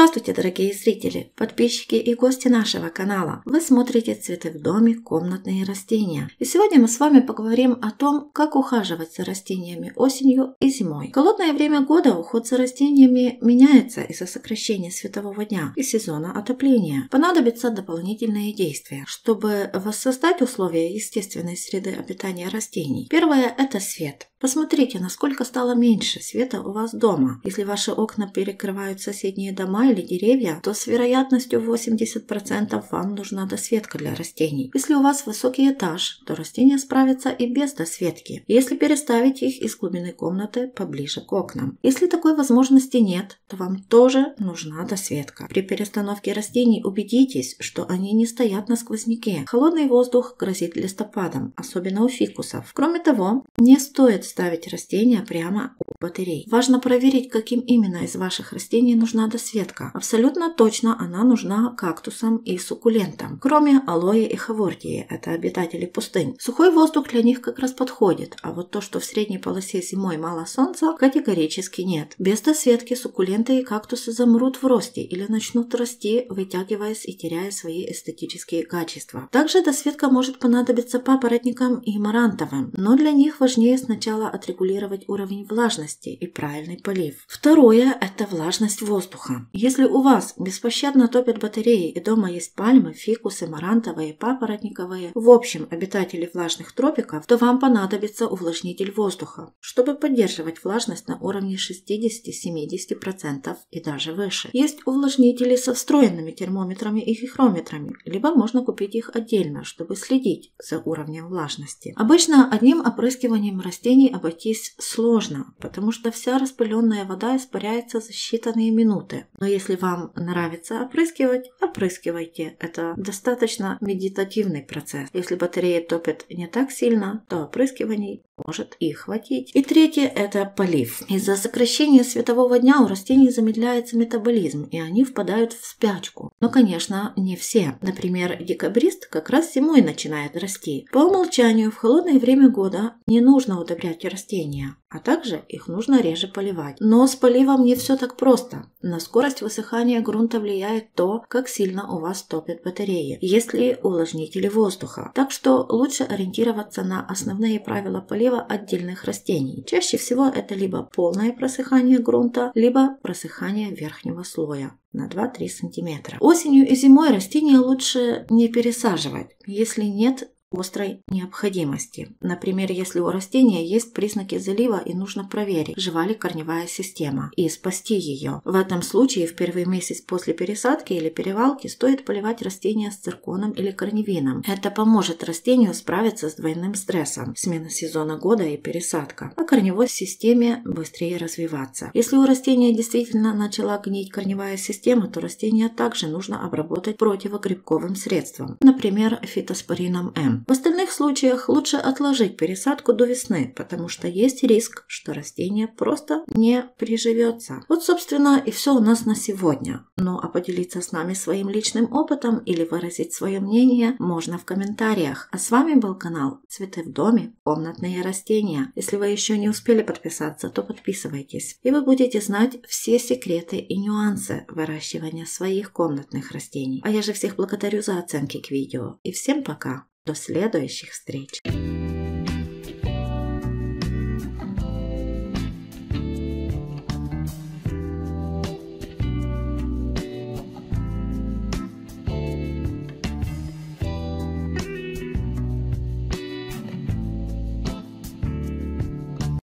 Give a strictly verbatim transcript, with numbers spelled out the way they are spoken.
Здравствуйте, дорогие зрители, подписчики и гости нашего канала. Вы смотрите «Цветы в доме. Комнатные растения». И сегодня мы с вами поговорим о том, как ухаживать за растениями осенью и зимой. В холодное время года уход за растениями меняется из-за сокращения светового дня и сезона отопления. Понадобятся дополнительные действия, чтобы воссоздать условия естественной среды обитания растений. Первое – это свет. Посмотрите, насколько стало меньше света у вас дома. Если ваши окна перекрывают соседние дома или деревья, то с вероятностью восемьдесят процентов вам нужна досветка для растений. Если у вас высокий этаж, то растения справятся и без досветки, если переставить их из глубины комнаты поближе к окнам. Если такой возможности нет, то вам тоже нужна досветка. При перестановке растений убедитесь, что они не стоят на сквозняке. Холодный воздух грозит листопадом, особенно у фикусов. Кроме того, не стоит ставить растения прямо у батарей. Важно проверить, каким именно из ваших растений нужна досветка. Абсолютно точно она нужна кактусам и суккулентам, кроме алоэ и хавортии, это обитатели пустынь. Сухой воздух для них как раз подходит, а вот то, что в средней полосе зимой мало солнца, категорически нет. Без досветки суккуленты и кактусы замрут в росте или начнут расти, вытягиваясь и теряя свои эстетические качества. Также досветка может понадобиться папоротникам и марантовым, но для них важнее сначала отрегулировать уровень влажности и правильный полив. Второе – это влажность воздуха. Если у вас беспощадно топят батареи и дома есть пальмы, фикусы, марантовые, папоротниковые, в общем обитатели влажных тропиков, то вам понадобится увлажнитель воздуха, чтобы поддерживать влажность на уровне шестьдесят-семьдесят процентов и даже выше. Есть увлажнители со встроенными термометрами и хихрометрами, либо можно купить их отдельно, чтобы следить за уровнем влажности. Обычно одним опрыскиванием растений обойтись сложно, потому что вся распыленная вода испаряется за считанные минуты. Но если вам нравится опрыскивать, опрыскивайте. Это достаточно медитативный процесс. Если батареи топят не так сильно, то опрыскиваний может и хватить. И третье – это полив. Из-за сокращения светового дня у растений замедляется метаболизм, и они впадают в спячку. Но, конечно, не все. Например, декабрист как раз зимой начинает расти. По умолчанию в холодное время года не нужно удобрять растения, а также их нужно реже поливать. Но с поливом не все так просто. На скорость высыхания грунта влияет то, как сильно у вас топят батареи, есть ли увлажнители воздуха. Так что лучше ориентироваться на основные правила полива отдельных растений. Чаще всего это либо полное просыхание грунта, либо просыхание верхнего слоя на два-три сантиметра. Осенью и зимой растения лучше не пересаживать, если нет острой необходимости. Например, если у растения есть признаки залива и нужно проверить, жива ли корневая система, и спасти ее. В этом случае в первый месяц после пересадки или перевалки стоит поливать растения с цирконом или корневином. Это поможет растению справиться с двойным стрессом – смена сезона года и пересадка, а корневой системе быстрее развиваться. Если у растения действительно начала гнить корневая система, то растение также нужно обработать противогрибковым средством, например, фитоспорином М. В остальных случаях лучше отложить пересадку до весны, потому что есть риск, что растение просто не приживется. Вот, собственно, и все у нас на сегодня. Ну а поделиться с нами своим личным опытом или выразить свое мнение можно в комментариях. А с вами был канал «Цветы в доме. Комнатные растения». Если вы еще не успели подписаться, то подписывайтесь, и вы будете знать все секреты и нюансы выращивания своих комнатных растений. А я же всех благодарю за оценки к видео. И всем пока! До следующих встреч!